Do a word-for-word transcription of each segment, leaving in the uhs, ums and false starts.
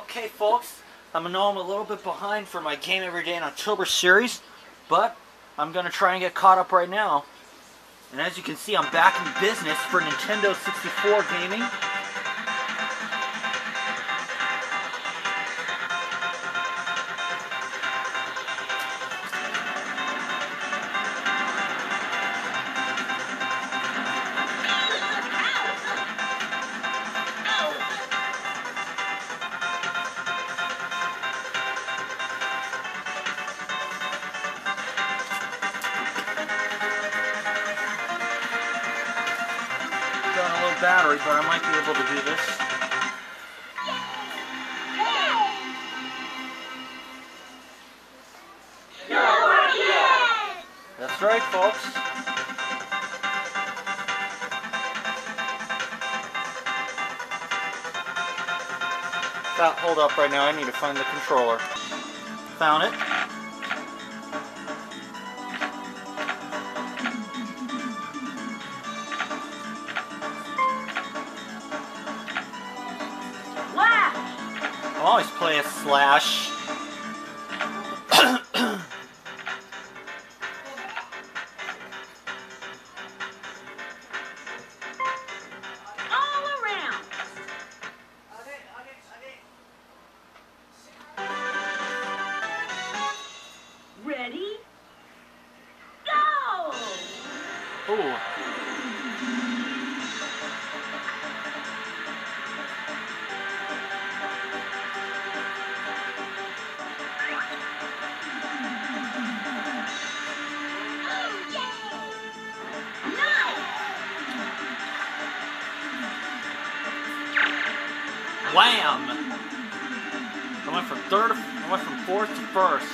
Okay, folks, I know I'm a little bit behind for my Game Every Day in October series, but I'm going to try and get caught up right now. And as you can see, I'm back in business for Nintendo sixty-four gaming. Got a low battery, but I might be able to do this. That's right, folks. Got hold up right now. I need to find the controller. Found it. I always play a slash. All around. Ready? Go! Ooh. Wham! I went from third to, I went from fourth to first.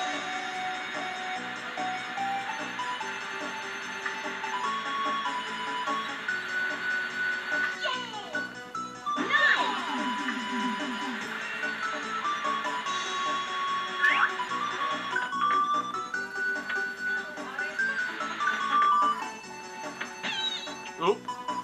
Oop.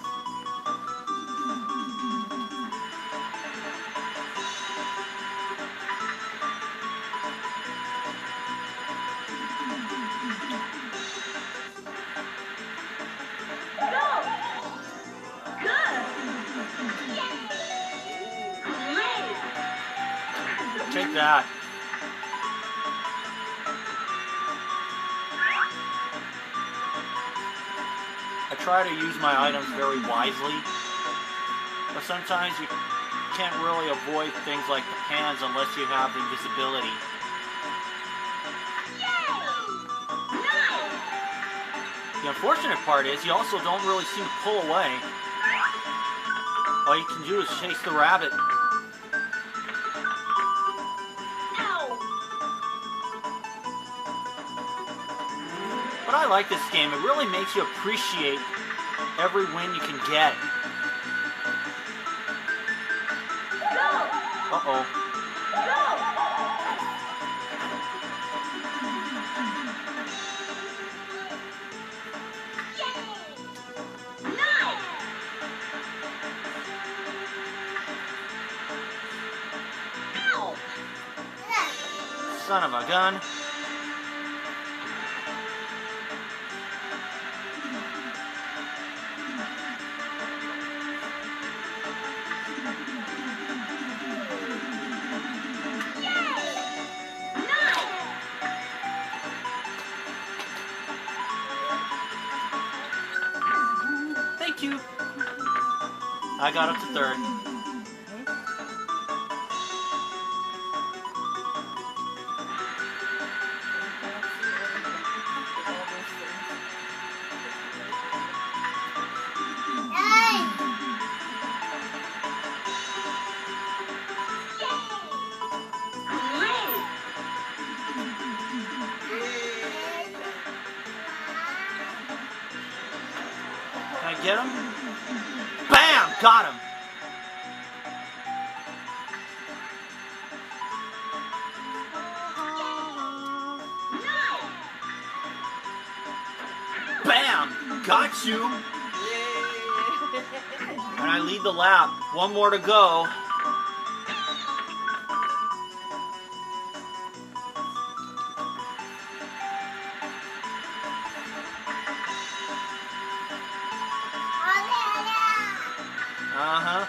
Take that. I try to use my items very wisely, but sometimes you can't really avoid things like the pans unless you have invisibility. The unfortunate part is you also don't really seem to pull away. All you can do is chase the rabbit. But I like this game. It really makes you appreciate every win you can get. Uh-oh. Son of a gun. Thank you. I got up to third. Can I get him? Bam! Got him! Bam! Got you! And I lead the lap. One more to go. Uh-huh.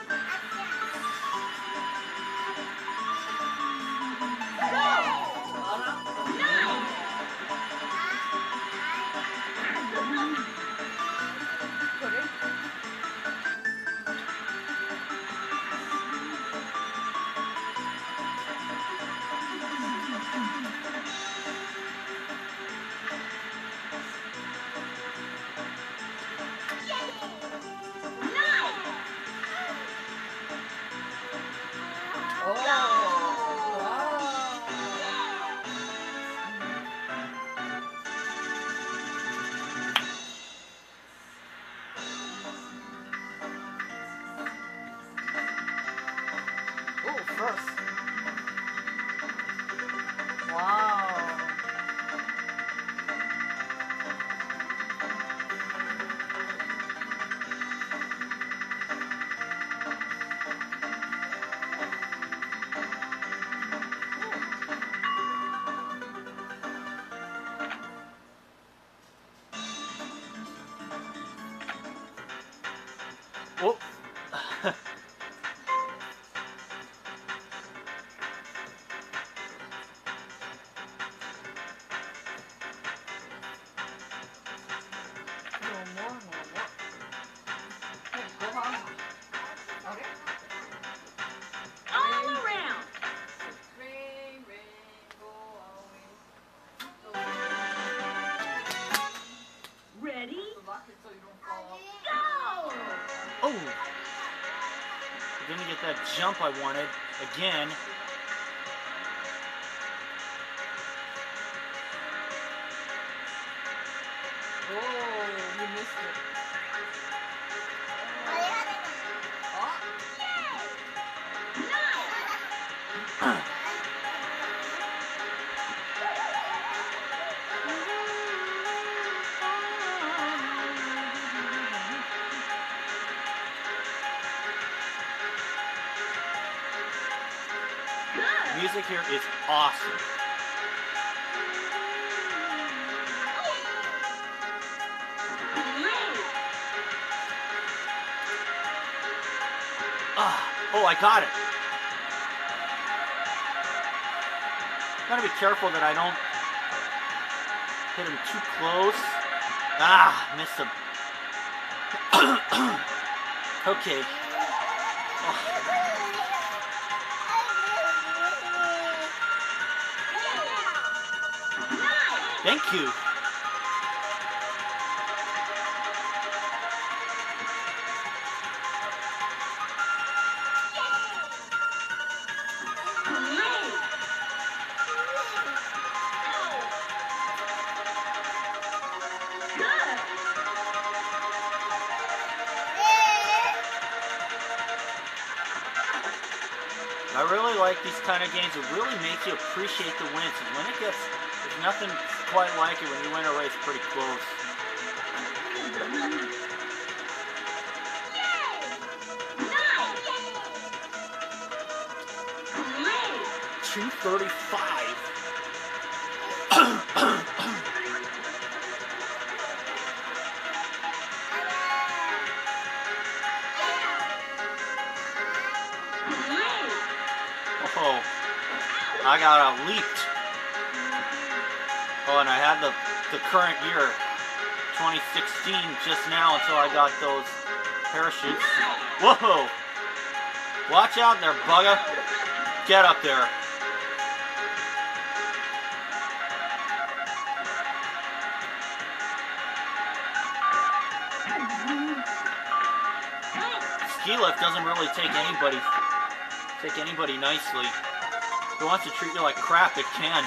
First. Wow. Whoop. All around. Ready? Go! Oh! Didn't get that jump I wanted. Again. Oh, you missed it. Music here is awesome. Ah, oh, I got it. Gotta be careful that I don't hit him too close. Ah, missed him. Okay. Oh. Thank you. I really like these kind of games. It really makes you appreciate the wins. And when it gets, there's nothing quite like it when you win a race pretty close. two thirty-five. Oh, I got out leaped. Oh, and I had the, the current year, twenty sixteen, just now until I got those parachutes. Whoa! Watch out there, bugger. Get up there. Ski lift doesn't really take anybody take anybody nicely. If it wants to treat you like crap, it can.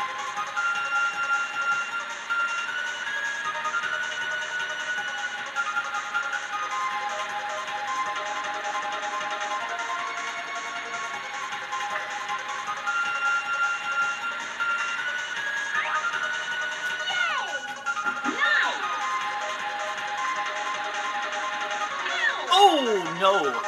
Oh no!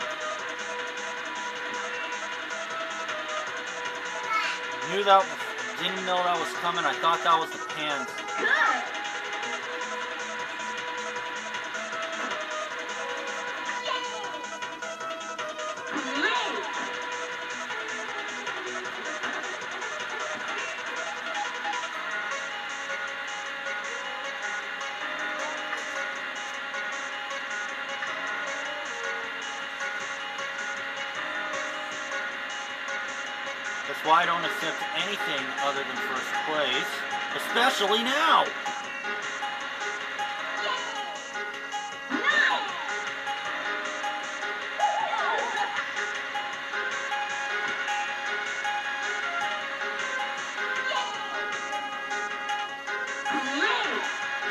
Knew that Didn't know that was coming. I thought that was the pans. Good. Great. That's why I don't accept anything other than first place, especially now. Great.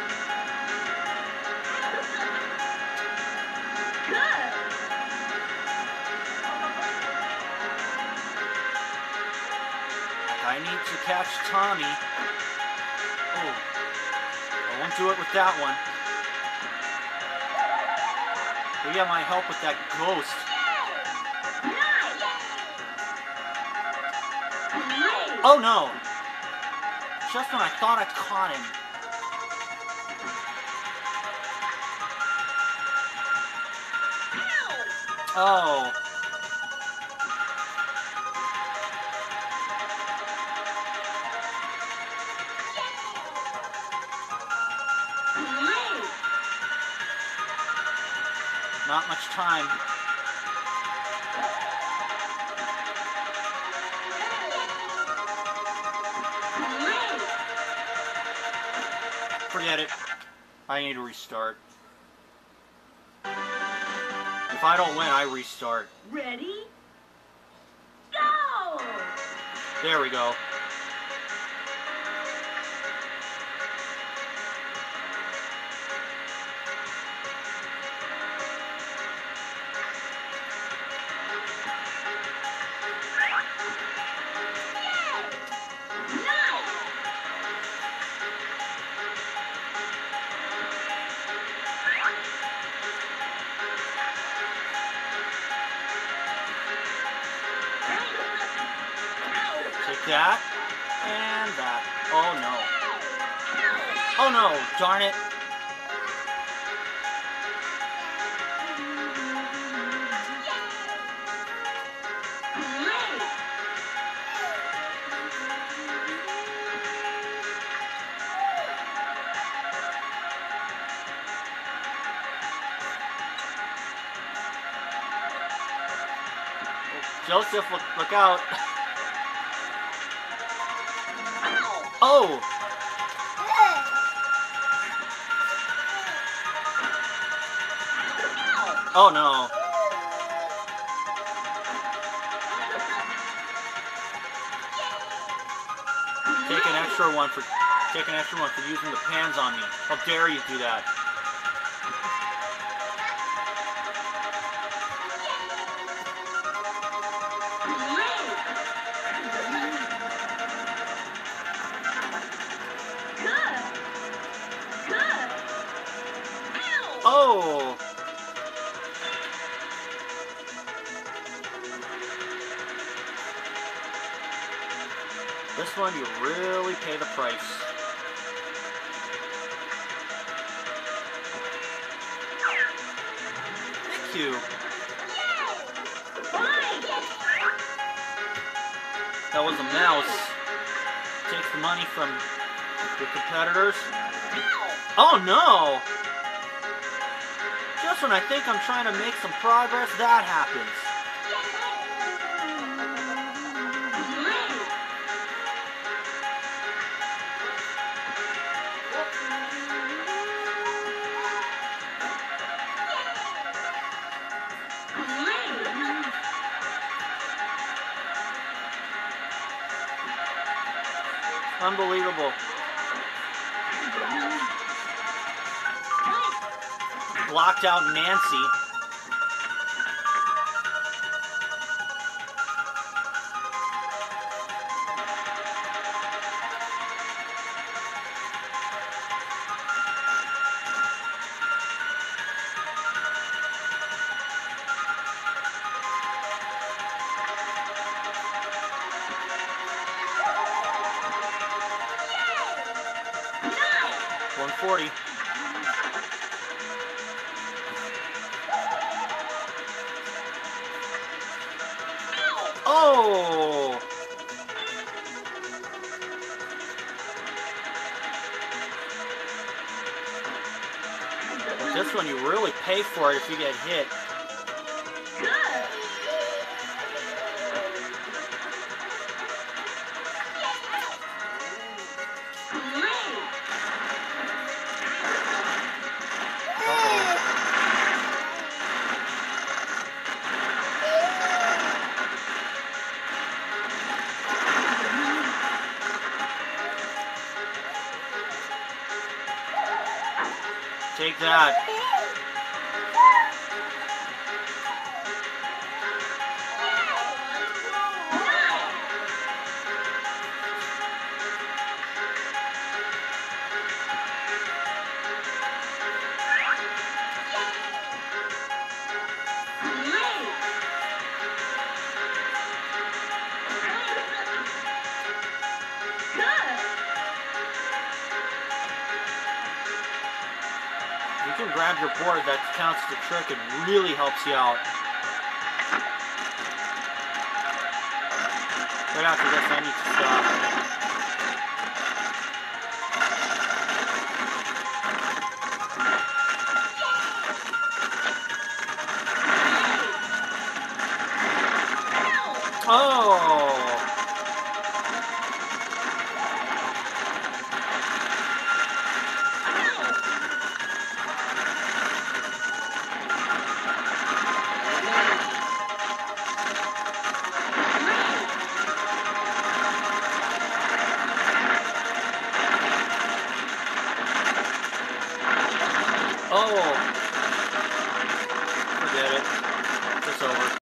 Good. I need to catch Tommy. Oh, I won't do it with that one. Maybe I might help with that ghost. Great. Oh no! Just when I thought I caught him. Oh. Great. Not much time. Great. Forget it. I need to restart. If I don't win, I restart. Ready? Go! There we go. Take that. And that. Oh no. Oh no, darn it. Great. Joseph, look, look out. Oh! Oh no. Take an extra one for take an extra one for using the pans on me. How dare you do that? Oh! This one you really pay the price. Thank you. That was a mouse. Takes the money from your competitors. Oh no! Just when I think I'm trying to make some progress, that happens. Unbelievable. Blocked out Nancy. forty. Oh! But this one you really pay for it if you get hit. Good. Great. Uh-oh. Take that. You can grab your board, that counts the trick, it really helps you out. Right after this, I need to stop. Oh! Oh! Forget it. It's over.